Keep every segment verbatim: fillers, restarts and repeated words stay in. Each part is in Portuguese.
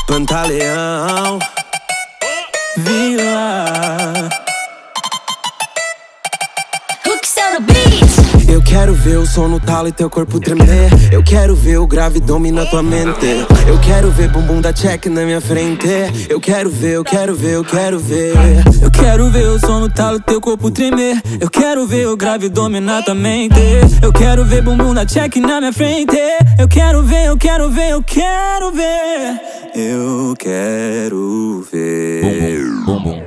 Pantaleão, Vila. Eu quero ver o som no talo e teu corpo tremer. Eu quero ver o grave dominar tua mente. Eu quero ver bumbum da check na minha frente. Eu quero ver, eu quero ver, eu quero ver. Eu quero ver o som no talo e teu corpo tremer. Eu quero ver o grave dominar tua mente. Eu quero ver bumbum da check na minha frente. Eu quero ver, eu quero ver, eu quero ver. Eu quero ver. Bum, bum.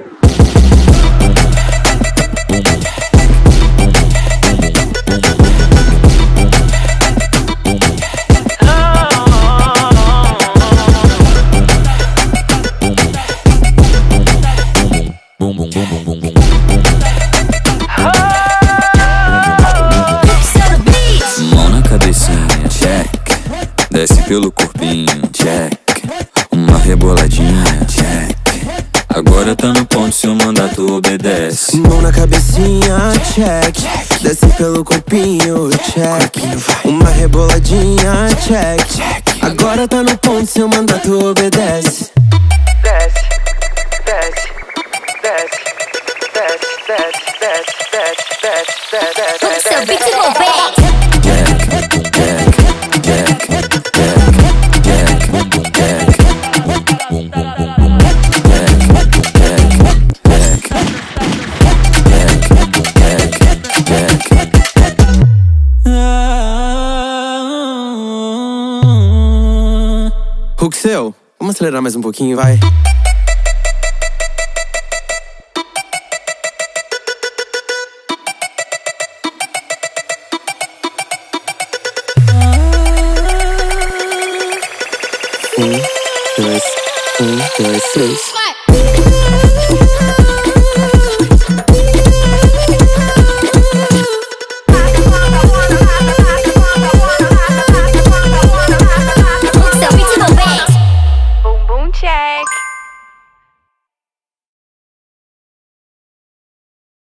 Bum, bum, bum, bum, bum, bum. Mão na cabecinha, check. Desce pelo corpinho, check. Uma reboladinha, check. Agora tá no ponto, se eu mandar tu obedece. Mão na cabecinha, check. Desce pelo corpinho, check. Uma reboladinha, check. Agora tá no ponto, se eu mandar tu obedece. Desce, desce, desce, desce, desce, desce, desce, desce, desce, desce. Seu beat envolvente. Ruxel, vamos acelerar mais um pouquinho, vai. Um, dois, um, dois, três. Seu beat envolvente. Bumbum check.